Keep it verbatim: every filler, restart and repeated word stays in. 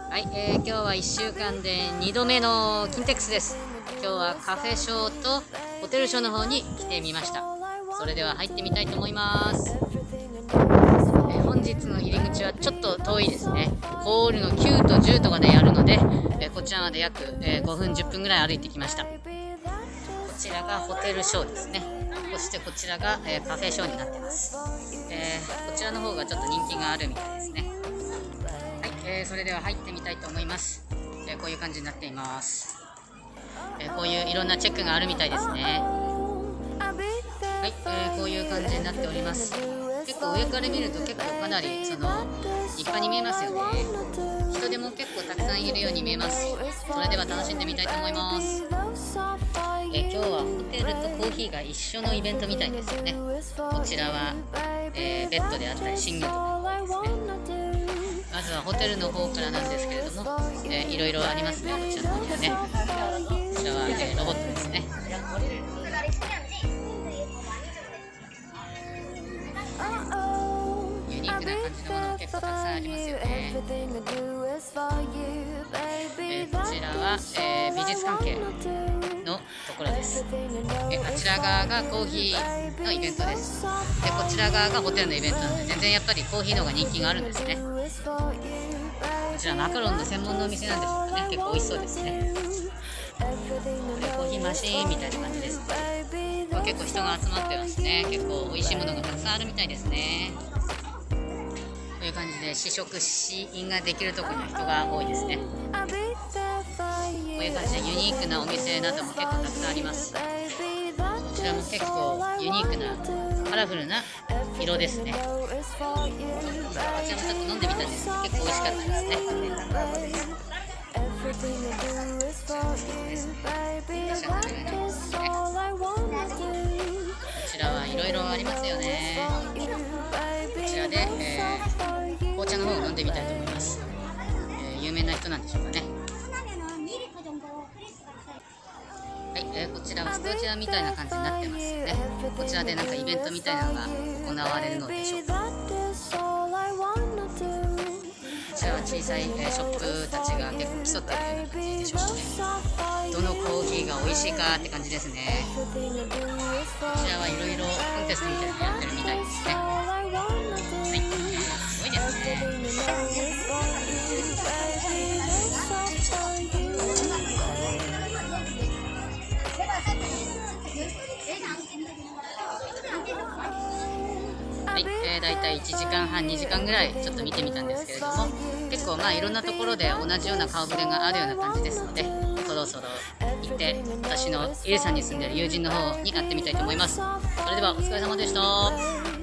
はい、えー、今日はいっしゅうかんでにどめのキンテックスです。今日はカフェショーとホテルショーの方に来てみました。それでは入ってみたいと思います。えー、本日の入り口はちょっと遠いですね。ホールのきゅうとじゅうとかでやるので、えー、こちらまで約、えー、ごふんじゅっぷんぐらい歩いてきました。こちらがホテルショーですね。そしてこちらが、えー、カフェショーになってます。えー、こちらの方がちょっと人気があるみたいですね。えー、それでは入ってみたいと思います。えー、こういう感じになっています。えー、こういういろんなチェックがあるみたいですね。はい、えー、こういう感じになっております。結構上から見ると結構かなりその立派に見えますよね。人でも結構たくさんいるように見えます。それでは楽しんでみたいと思います。えー、今日はホテルとコーヒーが一緒のイベントみたいですよね。こちらは、えー、ベッドであったり寝具とかですね。まずはホテルの方からなんですけれども、えー、いろいろありますね。こちらの方にはね。こちらは、えー、ロボットですね。ユニークな感じのものも結構たくさんありますよね。えー、こちらは、えー、美術関係のところです。えー、あちら側がコーヒーのイベントです。で、こちら側がホテルのイベントなので、全然やっぱりコーヒーの方が人気があるんですね。こちらマカロンの専門のお店なんでしょうかね。結構美味しそうですね。これコーヒーマシーンみたいな感じですね。これ結構人が集まってますね。結構美味しいものがたくさんあるみたいですね。こういう感じで試食試飲ができるところには人が多いですね。こういう感じでユニークなお店なども結構たくさんあります。こちらも結構ユニークなカラフルな色ですね。こちらもちょっと飲んでみたんですけど結構美味しかったですね。こちらはいろいろありますよね。こちらで、えー、紅茶の方を飲んでみたいと思います。えー、有名な人なんでしょうかね。はい、えー、こちらはスタジオみたいな感じになってますね。こちらでなんかイベントみたいなのが行われるのでしょうか。こちらは小さい、えー、ショップたちが結構競っているような感じでしょうかね。どのコーヒーが美味しいかって感じですね。こちらはいろいろコンテストみたいなのやってるみたいですね。はい、すごいですね。はい、えー、だいたいいちじかんはんにじかんぐらいちょっと見てみたんですけれども、結構まあいろんなところで同じような顔ぶれがあるような感じですので、そろそろ行って私のイルサンに住んでいる友人の方に会ってみたいと思います。それではお疲れ様でした。